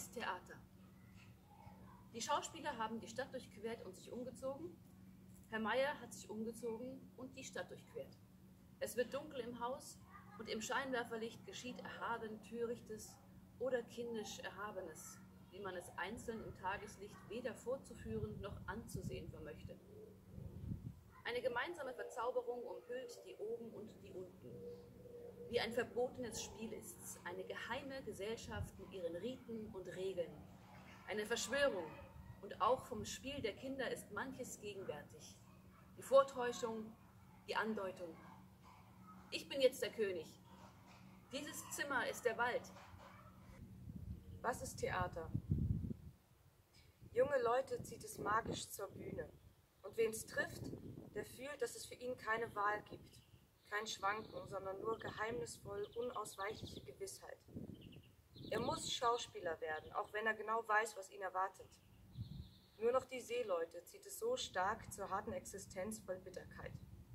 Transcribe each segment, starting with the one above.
ist Theater? Die Schauspieler haben die Stadt durchquert und sich umgezogen. Herr Meier hat sich umgezogen und die Stadt durchquert. Es wird dunkel im Haus und im Scheinwerferlicht geschieht erhaben Törichtes oder kindisch Erhabenes, wie man es einzeln im Tageslicht weder vorzuführen noch anzusehen vermöchte. Eine gemeinsame Verzauberung umhüllt die oben und die unten. Wie ein verbotenes Spiel ist's, eine geheime Gesellschaft mit ihren Riten und Regeln. Eine Verschwörung, und auch vom Spiel der Kinder ist manches gegenwärtig. Die Vortäuschung, die Andeutung. Ich bin jetzt der König. Dieses Zimmer ist der Wald. Was ist Theater? Junge Leute zieht es magisch zur Bühne. Und wen es trifft, der fühlt, dass es für ihn keine Wahl gibt. Kein Schwanken, sondern nur geheimnisvoll unausweichliche Gewissheit. Er muss Schauspieler werden, auch wenn er genau weiß, was ihn erwartet. Nur noch die Seeleute zieht es so stark zur harten Existenz voll Bitterkeit.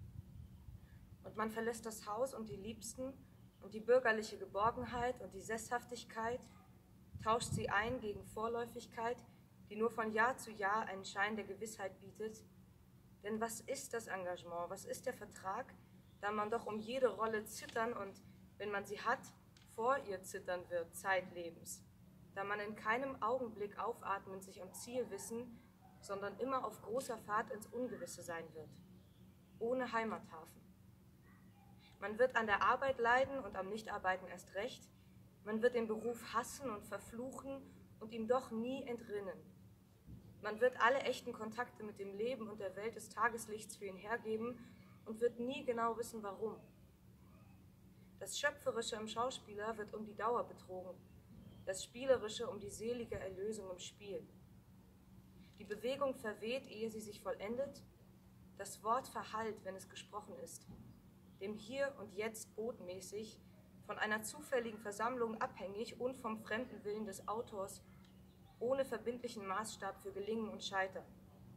Und man verlässt das Haus und die Liebsten und die bürgerliche Geborgenheit und die Sesshaftigkeit, tauscht sie ein gegen Vorläufigkeit, die nur von Jahr zu Jahr einen Schein der Gewissheit bietet. Denn was ist das Engagement, was ist der Vertrag, da man doch um jede Rolle zittern und, wenn man sie hat, vor ihr zittern wird, zeitlebens, da man in keinem Augenblick aufatmend sich am Ziel wissen, sondern immer auf großer Fahrt ins Ungewisse sein wird, ohne Heimathafen. Man wird an der Arbeit leiden und am Nichtarbeiten erst recht, man wird den Beruf hassen und verfluchen und ihm doch nie entrinnen. Man wird alle echten Kontakte mit dem Leben und der Welt des Tageslichts für ihn hergeben und wird nie genau wissen, warum. Das Schöpferische im Schauspieler wird um die Dauer betrogen, das Spielerische um die selige Erlösung im Spiel. Die Bewegung verweht, ehe sie sich vollendet, das Wort verhallt, wenn es gesprochen ist, dem Hier und Jetzt botmäßig, von einer zufälligen Versammlung abhängig und vom fremden Willen des Autors, ohne verbindlichen Maßstab für Gelingen und Scheitern.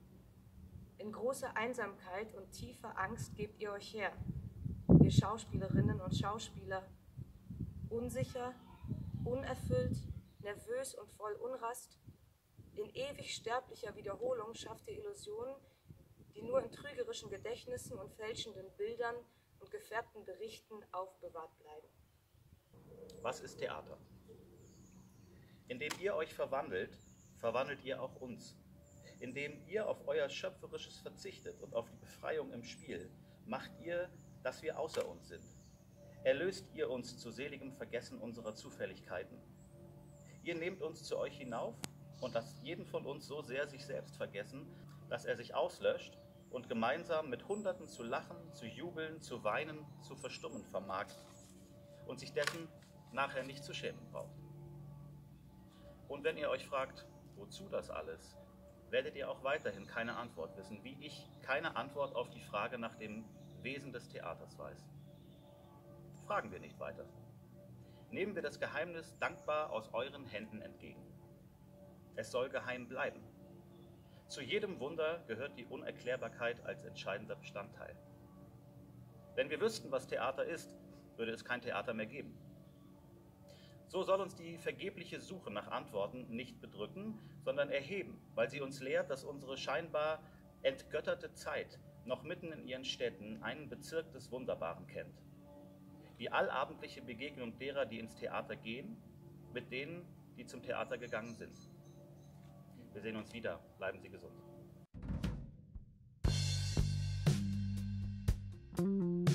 In großer Einsamkeit und tiefer Angst gebt ihr euch her, ihr Schauspielerinnen und Schauspieler, unsicher, unerfüllt, nervös und voll Unrast, in ewig sterblicher Wiederholung schafft ihr Illusionen, die nur in trügerischen Gedächtnissen und fälschenden Bildern und gefärbten Berichten aufbewahrt bleiben. Was ist Theater? Indem ihr euch verwandelt, verwandelt ihr auch uns. Indem ihr auf euer Schöpferisches verzichtet und auf die Befreiung im Spiel, macht ihr, dass wir außer uns sind. Erlöst ihr uns zu seligem Vergessen unserer Zufälligkeiten. Ihr nehmt uns zu euch hinauf und lasst jeden von uns so sehr sich selbst vergessen, dass er sich auslöscht und gemeinsam mit Hunderten zu lachen, zu jubeln, zu weinen, zu verstummen vermag und sich dessen nachher nicht zu schämen braucht. Und wenn ihr euch fragt, wozu das alles, werdet ihr auch weiterhin keine Antwort wissen, wie ich keine Antwort auf die Frage nach dem Wesen des Theaters weiß. Fragen wir nicht weiter. Nehmen wir das Geheimnis dankbar aus euren Händen entgegen. Es soll geheim bleiben. Zu jedem Wunder gehört die Unerklärbarkeit als entscheidender Bestandteil. Wenn wir wüssten, was Theater ist, würde es kein Theater mehr geben. So soll uns die vergebliche Suche nach Antworten nicht bedrücken, sondern erheben, weil sie uns lehrt, dass unsere scheinbar entgötterte Zeit noch mitten in ihren Städten einen Bezirk des Wunderbaren kennt. Die allabendliche Begegnung derer, die ins Theater gehen, mit denen, die zum Theater gegangen sind. Wir sehen uns wieder. Bleiben Sie gesund.